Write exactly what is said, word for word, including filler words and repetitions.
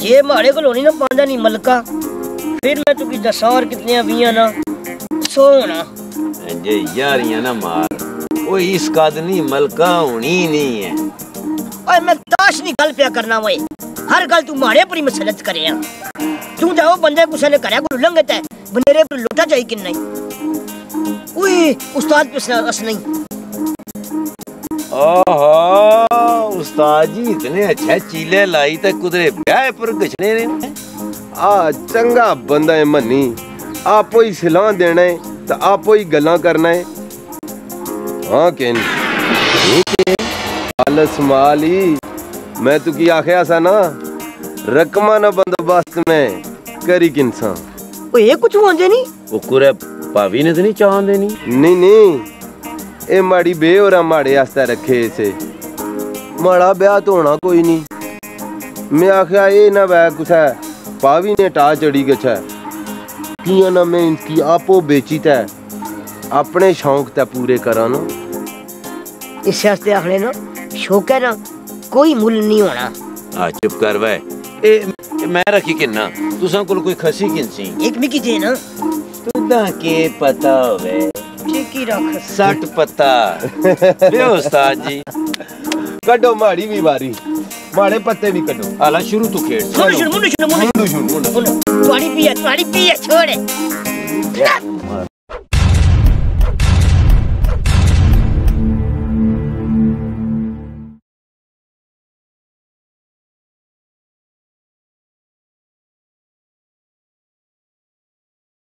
जे मारे को नहीं ना पांदा नहीं मलका फिर मैं तुकी दसा और कितने अभिया ना सोना जे यारियां ना मार वो इस कादनी मलका होनी नहीं है। ओए मैं ताश नहीं गल पिया करना वही हर गल तू मारे पर मसलत करे तू जाओ बंदे कुछ ने करे को लंगत है बनेरे पर लोटा चाहिए कि नहीं ओए उस्ताद पे अस नहीं ओहो उस्ताद जी इतने अच्छे चीले लाई ते कुदरे ब्याह पर गछने ने आ चंगा बंदा है मनी आपो ही सलाह देना है तो आपो ही गल्ला करना है। हाँ केन आलस माली मैं तू की आखिया सा ना रकमा ना बंदोबस्त में करी किनसा ओ ये कुछ होंदे नहीं ओ कुरे भाभी ने तो नहीं चाहंदे नहीं नहीं नहीं ए माड़ी बे और माड़े आस्ते रखे इसे माड़ा ब्याह तो होना कोई नहीं। मैं आखिया ये ना वह कुछ है पावी ने टा चढ़ी गछ है किया ना मैं इनकी आपो बेची तै अपने शौक तै पूरे करा ना इस वास्ते आखने ना शौक है ना कोई मुल नहीं होना। आ चुप कर वे ए मैं रखी किन्ना तुसा कोल कोई खसी किनसी एक मिकी दे ना तुदा के पता होवे ठीक ही रख सट पता ले उस्ताद जी कड्डो माड़ी भी बारी माड़े पत्ते भी कड्डो आला शुरू तू खेड़ मुंडू शुरू मुंडू शुरू मुंडू शुरू तुम्हारी पिया तुम्हारी पिया छोड़े